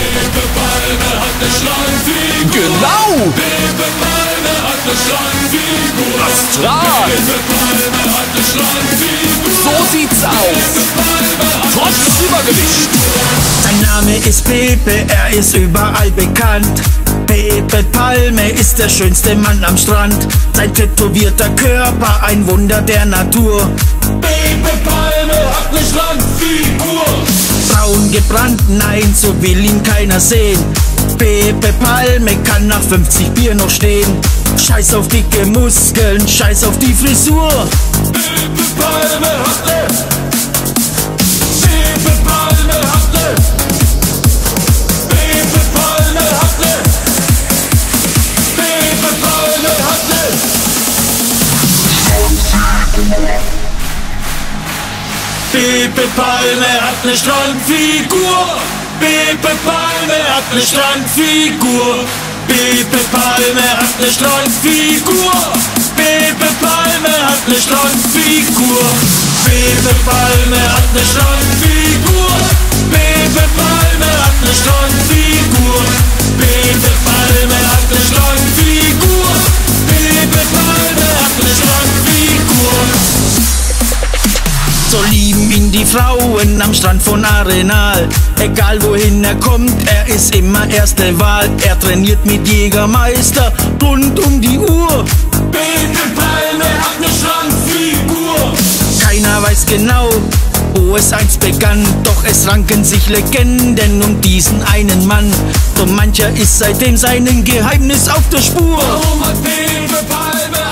Pepe Palme hat eine Schlangenfigur. Genau! Pepe Palme hat eine Schlangenfigur. Astral! Pepe Palme hat eine Schlangenfigur. So sieht's aus! Pepe Palme hat Trotz Übergewicht! Sein Name ist Pepe, er ist überall bekannt. Pepe Palme ist der schönste Mann am Strand. Sein tätowierter Körper, ein Wunder der Natur. Pepe Palme hat eine Schlangenfigur. Braun gebrannt, nein, so will ihn keiner sehen. Pepe Palme kann nach 50 Bier noch stehen. Scheiß auf dicke Muskeln, scheiß auf die Frisur. Pepe Palme hat ne. Pepe Palme hat ne. Pepe Palme hat ne. Pepe Palme hat ne. Pepe Palme hat ne Strandfigur. Pepe Palme hat ne Strandfigur. Pepe Palme hat ne Strandfigur. Pepe Palme hat ne Strandfigur. Pepe Palme hat ne Strandfigur. Pepe Palme hat ne Strandfigur. Pepe Palme hat ne Strandfigur. Pepe Palme hat ne Strandfigur. So lieben ihn die Frauen am Strand von Arenal. Egal wohin er kommt, er ist immer erste Wahl. Er trainiert mit Jägermeister rund um die Uhr. Pepe Palme hat ne Strandfigur. Keiner weiß genau, wo es einst begann. Doch es ranken sich Legenden um diesen einen Mann. So mancher ist seitdem seinem Geheimnis auf der Spur. Warum hat Pepe Palme